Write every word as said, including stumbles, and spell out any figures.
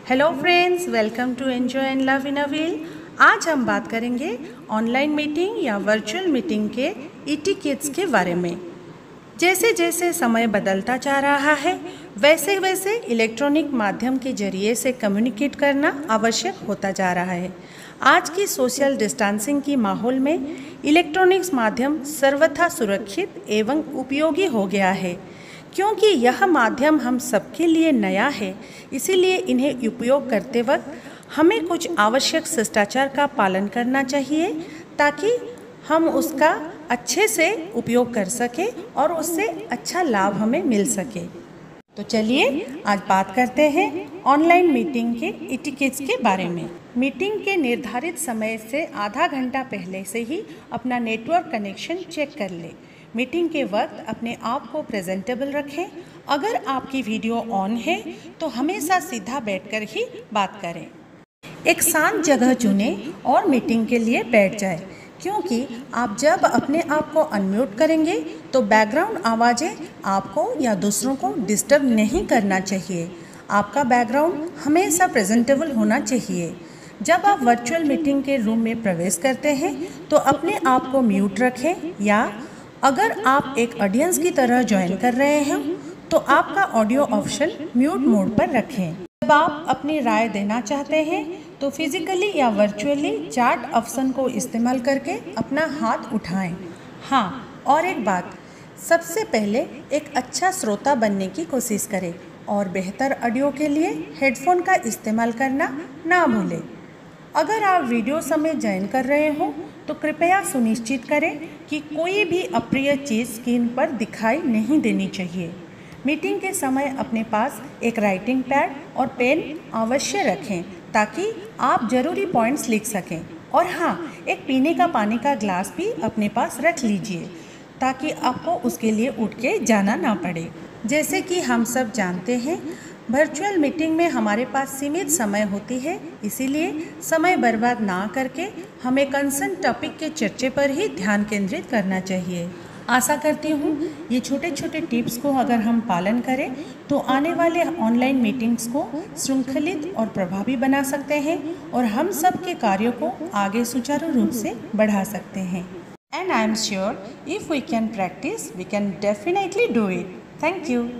Hello friends, welcome to enjoy and love in a wheel. आज हम बात करेंगे ऑनलाइन मीटिंग या वर्चुअल मीटिंग के इटिकेट्स के बारे में। जैसे जैसे समय बदलता जा रहा है वैसे वैसे इलेक्ट्रॉनिक माध्यम के जरिए से कम्युनिकेट करना आवश्यक होता जा रहा है। आज की सोशल डिस्टेंसिंग की माहौल में इलेक्ट्रॉनिक्स माध्यम सर्वथा सुरक्षित एवं उपयोगी हो गया है, क्योंकि यह माध्यम हम सबके लिए नया है। इसीलिए इन्हें उपयोग करते वक्त हमें कुछ आवश्यक शिष्टाचार का पालन करना चाहिए ताकि हम उसका अच्छे से उपयोग कर सकें और उससे अच्छा लाभ हमें मिल सके। तो चलिए आज बात करते हैं ऑनलाइन मीटिंग के इटिकेट्स के बारे में। मीटिंग के निर्धारित समय से आधा घंटा पहले से ही अपना नेटवर्क कनेक्शन चेक कर ले। मीटिंग के वक्त अपने आप को प्रेजेंटेबल रखें। अगर आपकी वीडियो ऑन है तो हमेशा सीधा बैठकर ही बात करें। एक शांत जगह चुनें और मीटिंग के लिए बैठ जाएं, क्योंकि आप जब अपने आप को अनम्यूट करेंगे तो बैकग्राउंड आवाज़ें आपको या दूसरों को डिस्टर्ब नहीं करना चाहिए। आपका बैकग्राउंड हमेशा प्रेजेंटेबल होना चाहिए। जब आप वर्चुअल मीटिंग के रूम में प्रवेश करते हैं तो अपने आप को म्यूट रखें, या अगर आप एक ऑडियंस की तरह ज्वाइन कर रहे हैं तो आपका ऑडियो ऑप्शन म्यूट मोड पर रखें। जब आप अपनी राय देना चाहते हैं तो फिजिकली या वर्चुअली चैट ऑप्शन को इस्तेमाल करके अपना हाथ उठाएं। हाँ, और एक बात, सबसे पहले एक अच्छा श्रोता बनने की कोशिश करें और बेहतर ऑडियो के लिए हेडफोन का इस्तेमाल करना ना भूलें। अगर आप वीडियो समेत ज्वाइन कर रहे हो तो कृपया सुनिश्चित करें कि कोई भी अप्रिय चीज़ स्क्रीन पर दिखाई नहीं देनी चाहिए। मीटिंग के समय अपने पास एक राइटिंग पैड और पेन अवश्य रखें ताकि आप ज़रूरी पॉइंट्स लिख सकें। और हाँ, एक पीने का पानी का ग्लास भी अपने पास रख लीजिए ताकि आपको उसके लिए उठ के जाना ना पड़े। जैसे कि हम सब जानते हैं, वर्चुअल मीटिंग में हमारे पास सीमित समय होती है, इसीलिए समय बर्बाद ना करके हमें कंसर्न टॉपिक के चर्चे पर ही ध्यान केंद्रित करना चाहिए। आशा करती हूँ ये छोटे छोटे टिप्स को अगर हम पालन करें तो आने वाले ऑनलाइन मीटिंग्स को श्रृंखलित और प्रभावी बना सकते हैं और हम सब के कार्यों को आगे सुचारू रूप से बढ़ा सकते हैं। And I am sure if we can practise we can definitely do it. Thank you.